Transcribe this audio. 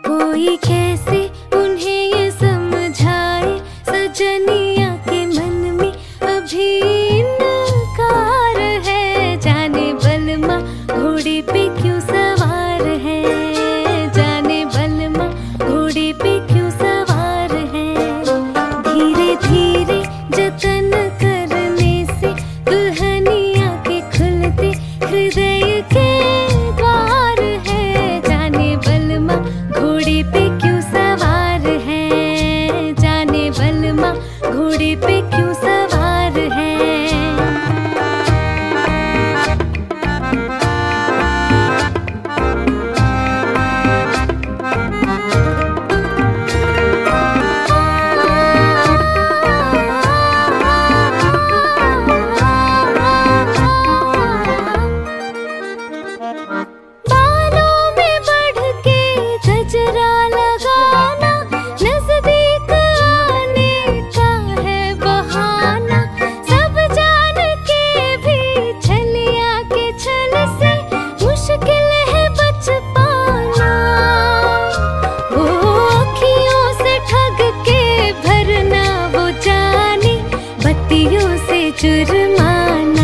कोई कैसे उन्हें ये समझाए, सजनिया के मन में अभी इनकार है। जाने बलमा घोड़े पे क्यों सवार है, जाने बलमा घोड़े पे क्यों सवार है। धीरे धीरे जतन करने से दुल्हनिया के खुलते हृदय के द्वार है। जाने बलमा घोड़े पे क्यों सवार है, जाने बलमा घोड़े पे क्यों सवार है। बालों में बढ़ के गजरा लगाना, नजदीक आने का है बहाना। सब जान के भी छलिया के छल से मुश्किल है बच पाना। वो अखियों से ठग के भरना वो जाने, बत्तियों से जुर्माना।